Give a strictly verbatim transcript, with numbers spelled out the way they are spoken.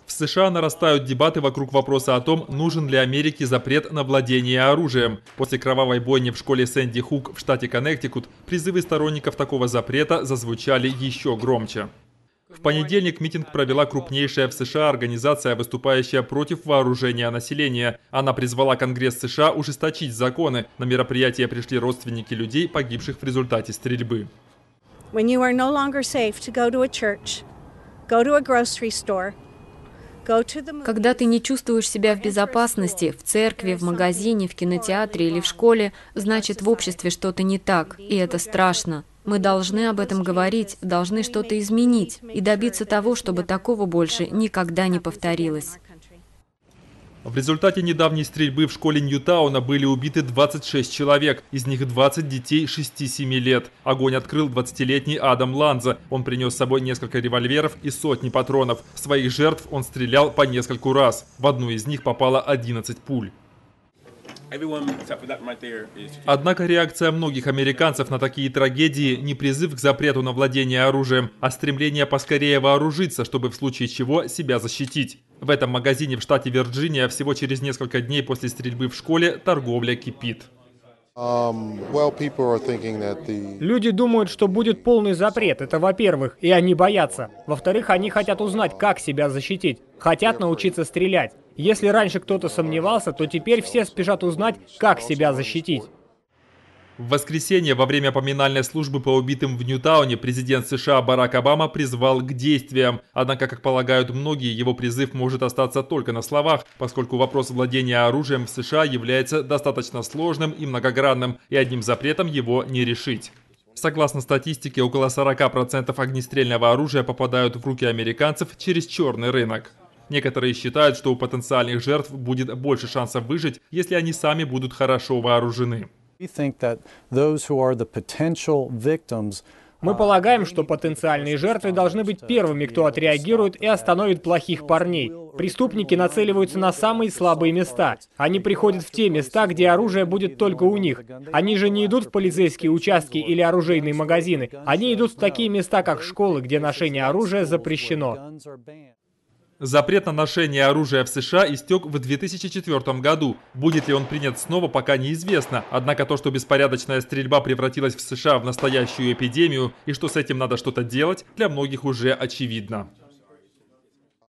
В США нарастают дебаты вокруг вопроса о том, нужен ли Америке запрет на владение оружием. После кровавой бойни в школе Сэнди Хук в штате Коннектикут призывы сторонников такого запрета зазвучали еще громче. В понедельник митинг провела крупнейшая в США организация, выступающая против вооружения населения. Она призвала Конгресс США ужесточить законы. На мероприятие пришли родственники людей, погибших в результате стрельбы. When you are no longer safe to go to a church, go to a grocery store, Когда ты не чувствуешь себя в безопасности, в церкви, в магазине, в кинотеатре или в школе, значит, в обществе что-то не так, и это страшно. Мы должны об этом говорить, должны что-то изменить и добиться того, чтобы такого больше никогда не повторилось. В результате недавней стрельбы в школе Ньютауна были убиты двадцать шесть человек, из них двадцать детей шести-семи лет. Огонь открыл двадцатилетний Адам Ланза. Он принес с собой несколько револьверов и сотни патронов. Своих жертв он стрелял по нескольку раз. В одну из них попало одиннадцать пуль. Однако реакция многих американцев на такие трагедии не призыв к запрету на владение оружием, а стремление поскорее вооружиться, чтобы в случае чего себя защитить. В этом магазине в штате Вирджиния всего через несколько дней после стрельбы в школе торговля кипит. Люди думают, что будет полный запрет, это во-первых, и они боятся. Во-вторых, они хотят узнать, как себя защитить, хотят научиться стрелять. Если раньше кто-то сомневался, то теперь все спешат узнать, как себя защитить. В воскресенье во время поминальной службы по убитым в Ньютауне президент США Барак Обама призвал к действиям. Однако, как полагают многие, его призыв может остаться только на словах, поскольку вопрос владения оружием в США является достаточно сложным и многогранным, и одним запретом его не решить. Согласно статистике, около сорока процентов огнестрельного оружия попадают в руки американцев через черный рынок. Некоторые считают, что у потенциальных жертв будет больше шансов выжить, если они сами будут хорошо вооружены. Мы полагаем, что потенциальные жертвы должны быть первыми, кто отреагирует и остановит плохих парней. Преступники нацеливаются на самые слабые места. Они приходят в те места, где оружие будет только у них. Они же не идут в полицейские участки или оружейные магазины. Они идут в такие места, как школы, где ношение оружия запрещено. Запрет на ношение оружия в США истек в две тысячи четвёртом году. Будет ли он принят снова, пока неизвестно. Однако то, что беспорядочная стрельба превратилась в США в настоящую эпидемию и что с этим надо что-то делать, для многих уже очевидно.